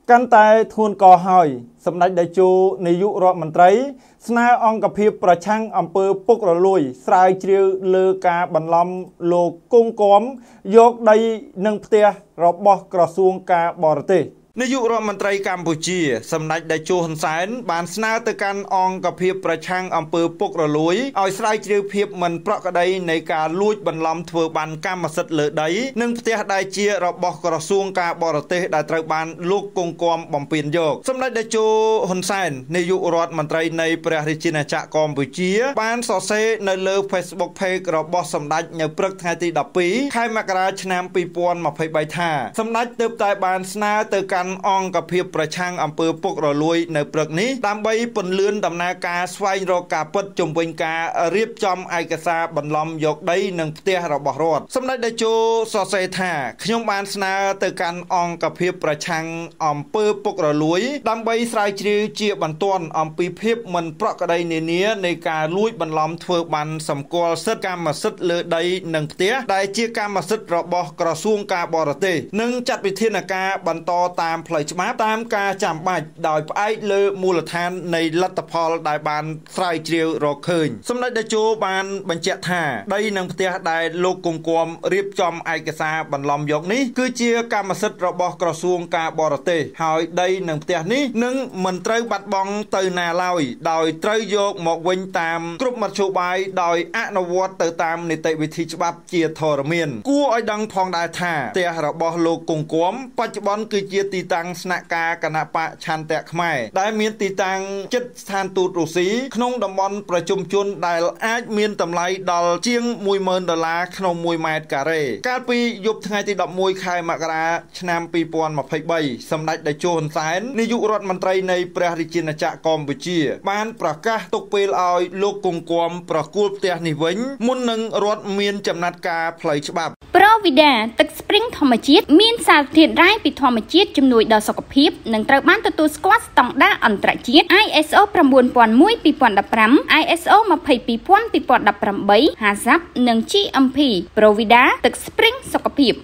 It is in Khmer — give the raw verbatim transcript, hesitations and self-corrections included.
កាន់តែធ្ងន់កហើយសម្ដេចតេជោនាយករដ្ឋមន្ត្រីស្នើអង្គភាពប្រឆាំងអំពើពុករលួយស្រាវជ្រាវលើការបន្លំលោកគង់គំយកដីនិងផ្ទះរបស់ក្រសួងការបរទេសនាយករដ្ឋមន្ត្រីកម្ពុជាសម្ដេចតេជោហ៊ុនសែនបានស្នើទៅកាន់អង្គភាពប្រឆាំងអំពើពុករលួយឲ្យស្រាវជ្រាវភាពមិនប្រក្រតីនៃការលួចបន្លំធ្វើបានកម្មសិទ្ធិលើដីនិងផ្ទះដែលជារបស់ក្រសួងការបរទេសដែលត្រូវបានលោកគង់គំបំពេញយកសម្ដេចតេជោហ៊ុនសែននាយករដ្ឋមន្ត្រីនៃព្រះរាជាណាចក្រកម្ពុជាបានសរសេរនៅលើ Facebook Page របស់សម្ដេចនៅព្រឹកថ្ងៃទីដប់ពីរខែមករាឆ្នាំពីរពាន់ម្ភៃបីថាសម្ដេចទើបតែបានស្នើទៅកាន់អង្គភាពប្រឆាំងអំពើពុករលួយនៅព្រឹកនេះដើម្បីពន្លឿនដំណើរការស្វែងរកការពិតជំវិញការរៀបចំឯកសារបន្លំយកដីនិងផ្ទះរបស់រដ្ឋសម្ដេចតេជោសរសេរថាខ្ញុំបានស្នើទៅកាន់អង្គភាពប្រឆាំងអំពើពុករលួយដើម្បីស្រាវជ្រាវជាបន្ទាន់អំពីភាពមិនប្រក្រតីនានានៃការលួចបន្លំធ្វើបានសម្គាល់សិទ្ធិកម្មសិទ្ធិលើដីនិងផ្ទះដែលជាកម្មសិទ្ធិរបស់ក្រសួងការបរទេសនិងចាត់វិធានការបន្តតាមផ្លូវច្បាប់តាមការចាំបាច់ដោយផ្អែកលើមូលដ្ឋាននៃលទ្ធផលដែលបានស្រាវជ្រាវរកឃើញសម្ដេចតេជោបានបញ្ជាក់ថាដីនិងផ្ទះដែលលោកគង់គំរៀបចំឯកសារបន្លំយកនេះគឺជាកម្មសិទ្ធិរបស់ក្រសួងការបរទេសហើយដីនិងផ្ទះនេះនឹងមិនត្រូវបាត់បង់ទៅណាឡើយដោយត្រូវយកមកវិញតាមគ្រប់មធ្យោបាយដោយអនុវត្តទៅតាមនីតិវិធីច្បាប់ជាធរមានគួរឲ្យដឹងផងដែរថាផ្ទះរបស់លោកគង់គំបច្ចុប្បន្នគឺជាទីតាំងស្នាក់ការគណៈបកឆន្ទៈខ្មែរដែលមានទីតាំងជិតស្ថានទូតរុស្ស៊ីក្នុងតំបន់ប្រជុំជនដែលអាចមានតម្លៃដល់ជាងមួយម៉ឺនដុល្លារក្នុងមួយម៉ែត្រការ៉េកាលពីយប់ថ្ងៃទីដប់មួយខែមករាឆ្នាំពីរពាន់ម្ភៃបីសម្ដេចតេជោហ៊ុនសែននាយករដ្ឋមន្ត្រីនៃព្រះរាជាណាចក្រកម្ពុជាបានប្រកាសទុកពេលឲ្យលោកគង់គំប្រគល់ផ្ទះនេះវិញមុននឹងរដ្ឋមានចំណាត់ការផ្លូវច្បាប់ប្រូវីដាទឹកស្ព្រីងធម្មជាតិមានសារធាតុរ៉ែពីធម្មជាតិជំនួយដល់សុខភាពនិងត្រូវបានទទួលស្គាល់ស្តង់ដារអន្តរជាតិ I S O ៩ពាន់មួយ ពីរពាន់ដប់ប្រាំ I S O ២២ពាន់ ពីរពាន់ដប់ប្រាំបី ហាសាប់និង G M P ប្រូវីដាទឹកស្ព្រីងសុខភាព